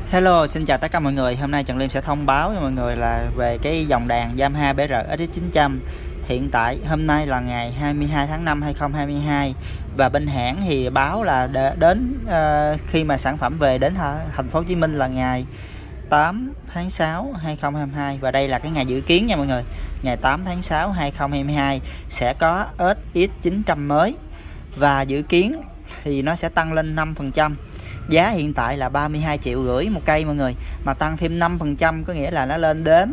Hello, xin chào tất cả mọi người. Hôm nay Trần Liêm sẽ thông báo cho mọi người là về cái dòng đàn Yamaha BR SX900. Hiện tại hôm nay là ngày 22 tháng 5 2022 và bên hãng thì báo là đến khi mà sản phẩm về đến thành phố Hồ Chí Minh là ngày 8 tháng 6 2022 và đây là cái ngày dự kiến nha mọi người. Ngày 8 tháng 6 2022 sẽ có SX900 mới và dự kiến thì nó sẽ tăng lên 5%. Giá hiện tại là 32,5 triệu một cây mọi người, mà tăng thêm 5% có nghĩa là nó lên đến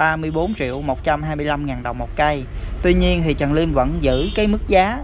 34.125.000 đồng một cây. Tuy nhiên thì Trần Liêm vẫn giữ cái mức giá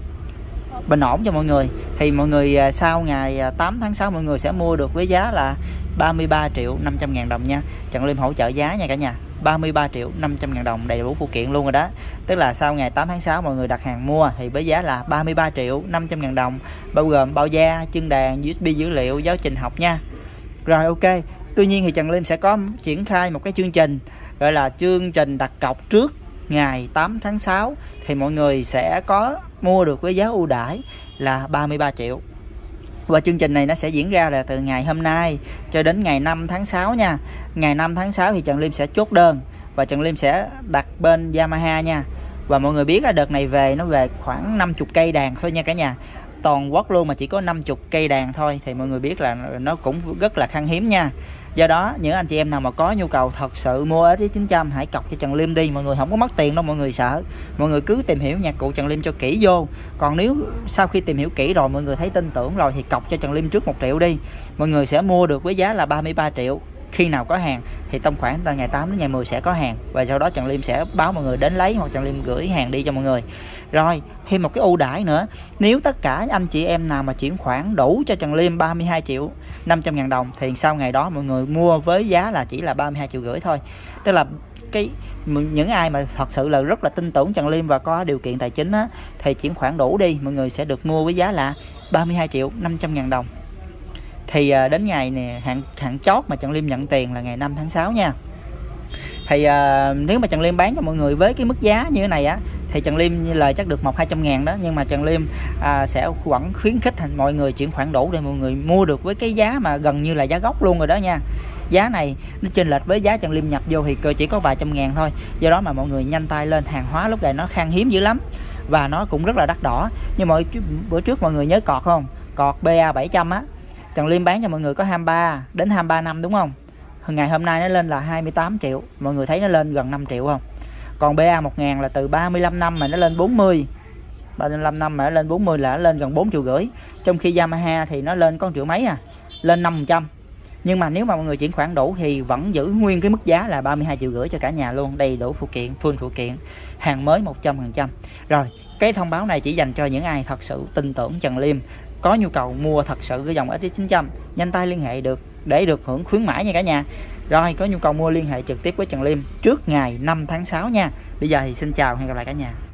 bình ổn cho mọi người. Thì mọi người sau ngày 8 tháng 6 mọi người sẽ mua được với giá là 33.500.000 đồng nha. Trần Liêm hỗ trợ giá nha cả nhà. 33.500.000 đồng đầy đủ phụ kiện luôn rồi đó. Tức là sau ngày 8 tháng 6 mọi người đặt hàng mua thì với giá là 33.500.000 đồng, bao gồm bao da, chân đàn, USB dữ liệu, giáo trình học nha. Rồi ok. Tuy nhiên thì Trần Liêm sẽ có triển khai một cái chương trình gọi là chương trình đặt cọc trước ngày 8 tháng 6 thì mọi người sẽ có mua được với giá ưu đãi là 33 triệu. Và chương trình này nó sẽ diễn ra là từ ngày hôm nay cho đến ngày 5 tháng 6 nha. Ngày 5 tháng 6 thì Trần Liêm sẽ chốt đơn và Trần Liêm sẽ đặt bên Yamaha nha. Và mọi người biết là đợt này về nó về khoảng 50 cây đàn thôi nha cả nhà. Toàn quốc luôn mà chỉ có 50 cây đàn thôi thì mọi người biết là nó cũng rất là khan hiếm nha. Do đó những anh chị em nào mà có nhu cầu thật sự mua SX900 hãy cọc cho Trần Liêm đi, mọi người không có mất tiền đâu mọi người sợ. Mọi người cứ tìm hiểu nhạc cụ Trần Liêm cho kỹ vô. Còn nếu sau khi tìm hiểu kỹ rồi mọi người thấy tin tưởng rồi thì cọc cho Trần Liêm trước 1 triệu đi. Mọi người sẽ mua được với giá là 33 triệu. Khi nào có hàng thì tầm khoảng từ ngày 8 đến ngày 10 sẽ có hàng và sau đó Trần Liêm sẽ báo mọi người đến lấy hoặc Trần Liêm gửi hàng đi cho mọi người. Rồi thêm một cái ưu đãi nữa, nếu tất cả anh chị em nào mà chuyển khoản đủ cho Trần Liêm 32.500.000 đồng thì sau ngày đó mọi người mua với giá là chỉ là 32,5 triệu thôi. Tức là những ai mà thật sự là rất là tin tưởng Trần Liêm và có điều kiện tài chính á, thì chuyển khoản đủ đi mọi người sẽ được mua với giá là 32.500.000 đồng. Thì đến ngày này hạn chót mà Trần Liêm nhận tiền là ngày 5 tháng 6 nha. Thì nếu mà Trần Liêm bán cho mọi người với cái mức giá như thế này á thì Trần Liêm như lời chắc được 100-200 ngàn đó, nhưng mà Trần Liêm sẽ vẫn khuyến khích mọi người chuyển khoản đủ để mọi người mua được với cái giá mà gần như là giá gốc luôn rồi đó nha. Giá này nó chênh lệch với giá Trần Liêm nhập vô thì chỉ có vài trăm ngàn thôi. Do đó mà mọi người nhanh tay lên, hàng hóa lúc này nó khan hiếm dữ lắm và nó cũng rất là đắt đỏ. Nhưng mà bữa trước mọi người nhớ cọt không? Cọt BA 700 á, Trần Liêm bán cho mọi người có 23 đến 23 năm đúng không? Ngày hôm nay nó lên là 28 triệu. Mọi người thấy nó lên gần 5 triệu không? Còn BA 1000 là từ 35 năm mà nó lên 40. 35 năm mà nó lên 40 là nó lên gần 4,5 triệu. Trong khi Yamaha thì nó lên có 1 triệu mấy à. Lên 5%. Nhưng mà nếu mà mọi người chuyển khoản đủ thì vẫn giữ nguyên cái mức giá là 32,5 triệu cho cả nhà luôn. Đầy đủ phụ kiện, full phụ kiện. Hàng mới 100%. Rồi, cái thông báo này chỉ dành cho những ai thật sự tin tưởng Trần Liêm, có nhu cầu mua thật sự cái dòng SX900, nhanh tay liên hệ được để được hưởng khuyến mãi nha cả nhà. Rồi có nhu cầu mua liên hệ trực tiếp với Trần Liêm trước ngày 5 tháng 6 nha. Bây giờ thì xin chào, hẹn gặp lại cả nhà.